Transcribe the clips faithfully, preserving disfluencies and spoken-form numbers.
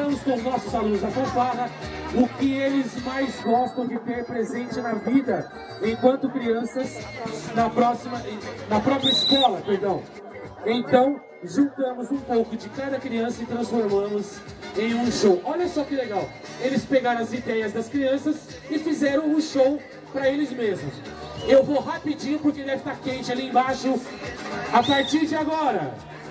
perguntamos com os nossos alunos da fanfarra o que eles mais gostam de ter presente na vida enquanto crianças na, próxima, na própria escola, perdão. Então, juntamos um pouco de cada criança e transformamos em um show. Olha só que legal, eles pegaram as ideias das crianças e fizeram um show para eles mesmos. Eu vou rapidinho porque deve estar quente ali embaixo. A partir de agora,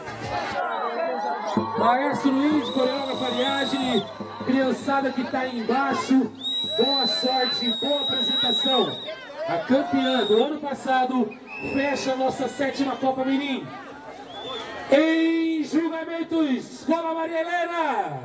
Maestro Luiz, coreógrafo Ariadne, criançada que está aí embaixo, boa sorte, boa apresentação. A campeã do ano passado fecha a nossa sétima Copa Mirim. Em julgamentos, Escola Maria Helena.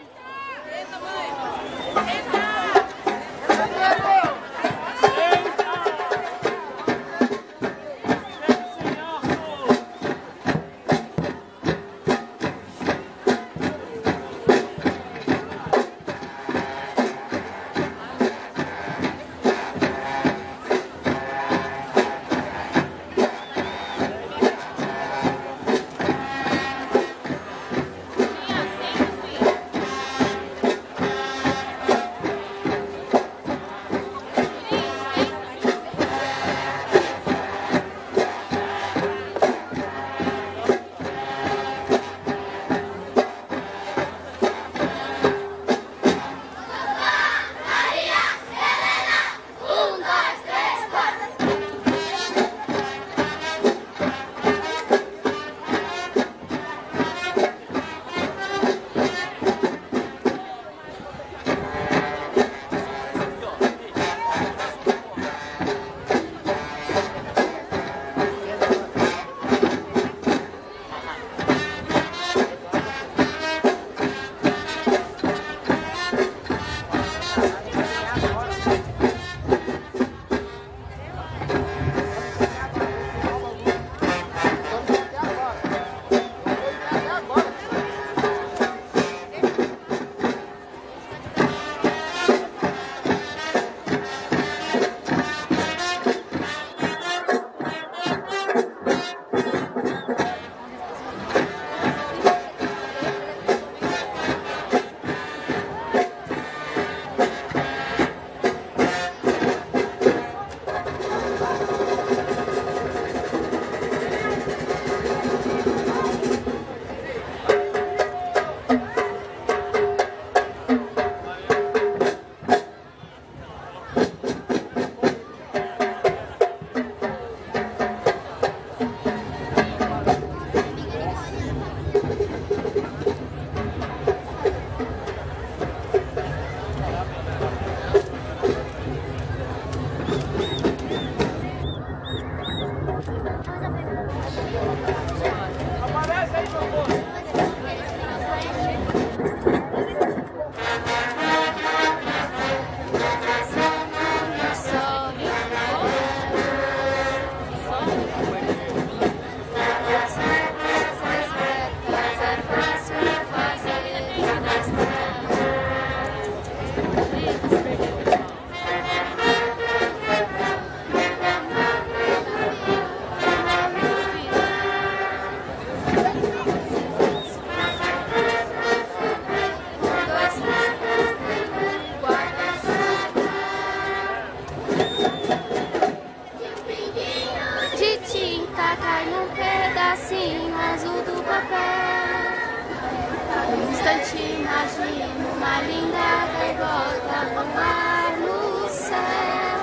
Imagino uma linda gaivota voar no céu,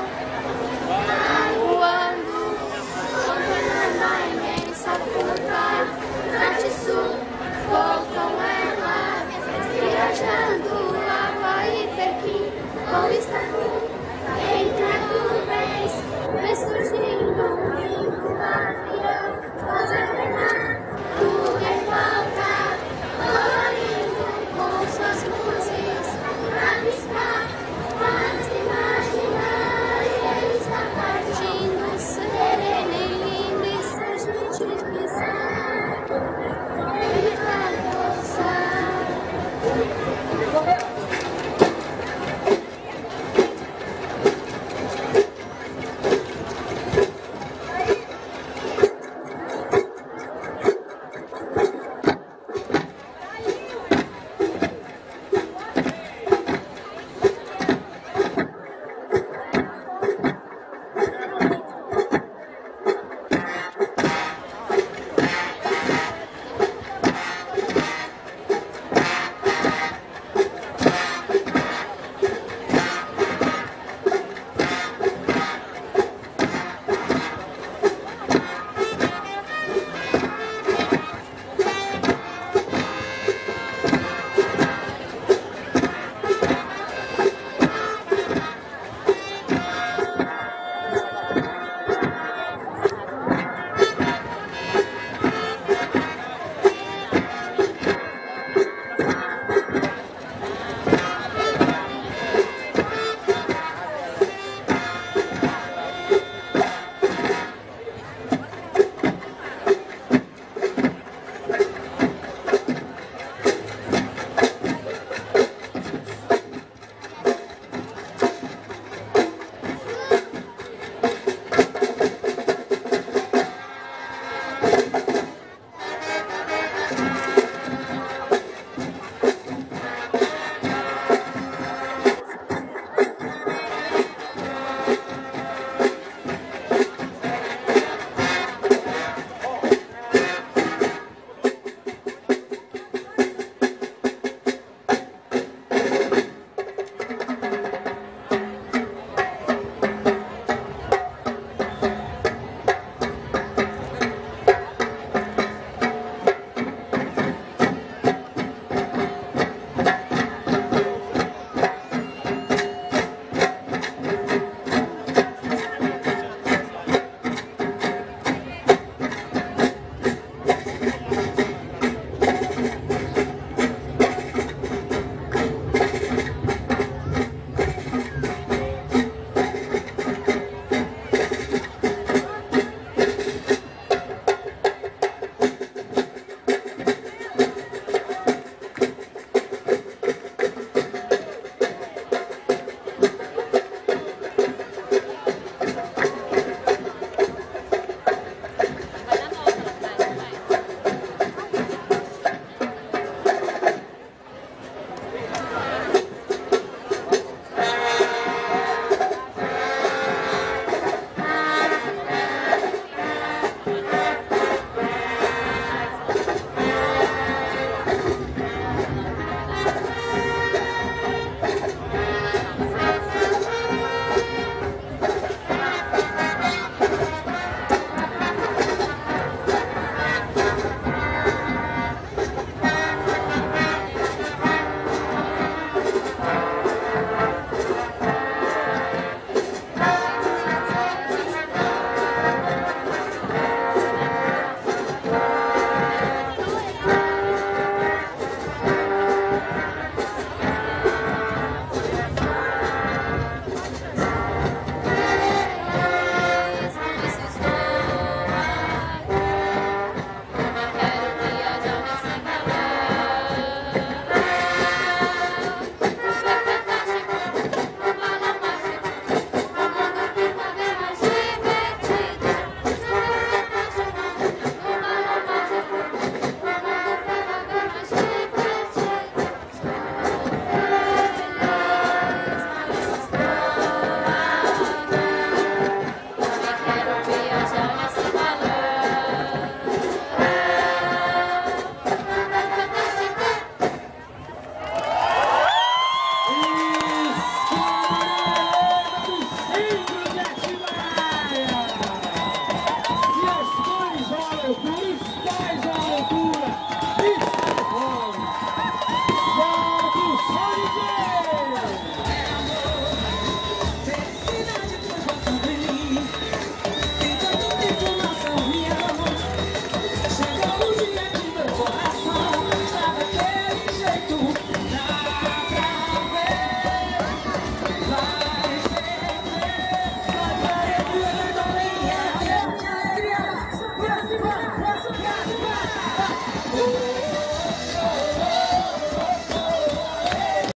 voando, acompanhando a imensa curva, norte e sul, vou com ela, viajando Havaí, Pequim ou Istambul, entre nuvens, vem surgindo um lindo avião, rosa treinar, tudo em volta. Com suas luzes, a piscar, faz imaginar. Música